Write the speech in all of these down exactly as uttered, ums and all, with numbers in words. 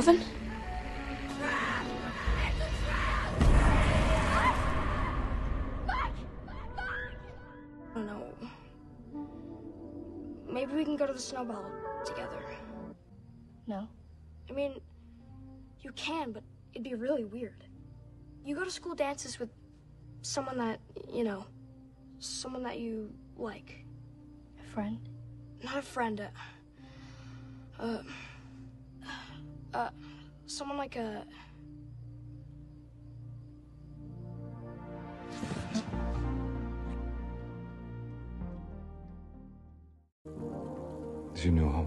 Eleven? I don't know. Maybe we can go to the snowball together. No. I mean, you can, but it'd be really weird. You go to school dances with someone that, you know, someone that you like. A friend? Not a friend. Uh, uh, uh someone like a... Is your new home?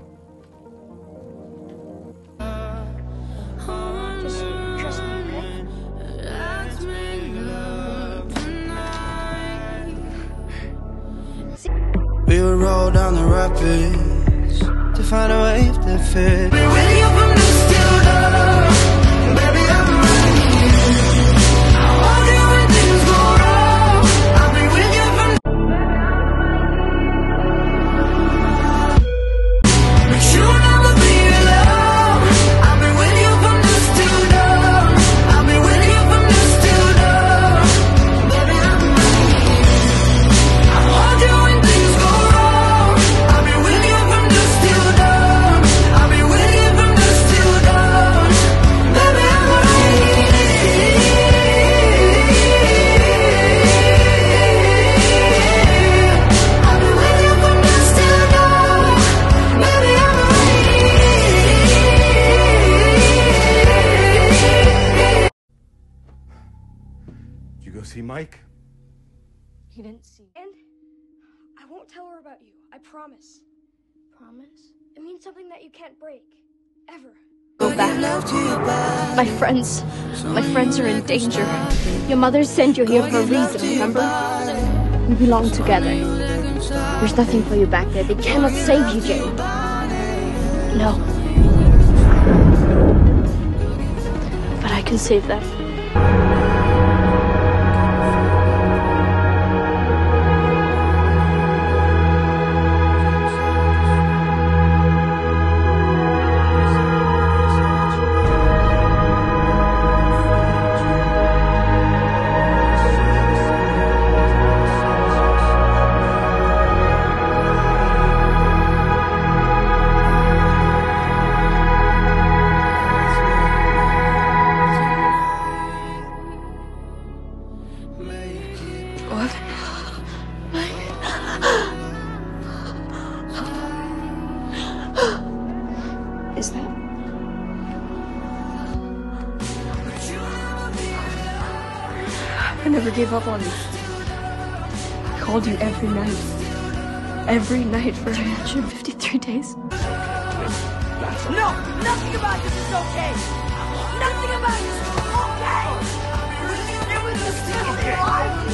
Just trust me, okay? We would roll down the rapids to find a wave that fit. You go see Mike? He didn't see. And I won't tell her about you. I promise. Promise? It means something that you can't break. Ever. Go back. My friends. My friends are in danger. Your mother sent you here for a reason, remember? We belong together. There's nothing for you back there. They cannot save you, Jane. No. But I can save them. What? Is that? I never gave up on you. I called you every night. Every night for one hundred fifty-three days. No! Nothing about this is okay! Nothing about this is okay! It was just alive!